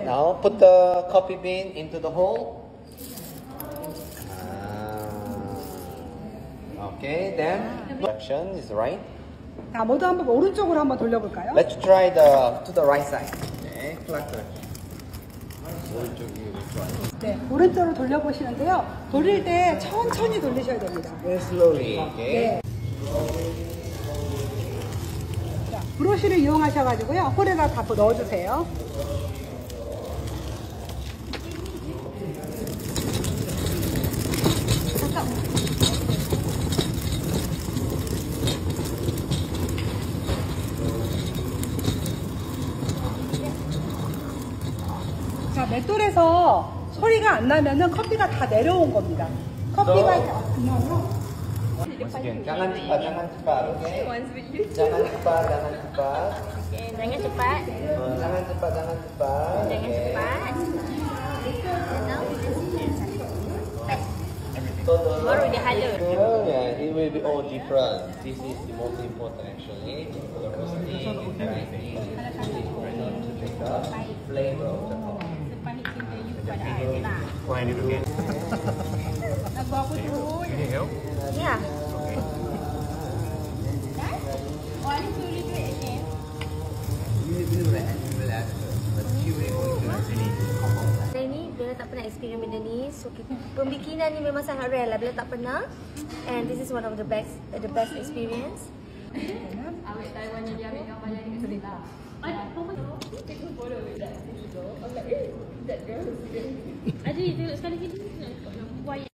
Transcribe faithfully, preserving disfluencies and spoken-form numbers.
Now put the coffee bean into the hole. Ah. Okay, then direction is right. 자, 모두 한번 오른쪽으로 한번 돌려볼까요? Let's try the to the right side. 네, 클락 direction. 오른쪽이 왼쪽. 네, 오른쪽으로 돌려보시는데요. 돌릴 때 천천히 돌리셔야 됩니다. Very slowly. Okay. 네. 자, 브러쉬를 이용하셔가지고요. 홀에다 다 넣어주세요. 자, 맷돌에서 소리가 안 나면은 커피가 다 내려온 겁니다. 커피가 그냥요. Once again, jangan cepat, jangan cepat, okay? Jangan cepat, jangan cepat. Okay, jangan cepat. Uh, jangan cepat, jangan cepat. Jangan okay. cepat. So the Baru dia halus. well, yeah, it will be all different. This is the most important actually. The roasting and grinding is important to make the flavor of the coffee. Sepahit cinta you kepada I lah. What I need to get? Lagu aku dulu. You need help? Ya. Oh, I need to redo it again. Saya ni Bella tak pernah experience benda ni. So kita, pembikinan ni memang sangat rare lah. Bella tak pernah. And this is one of the best uh, the best experience. Awet Taiwan yang dia ambil gambar yang dekat cerita. I take a photo with that. I'm like, eh, that girl is good. Aduh, tengok sekali lagi.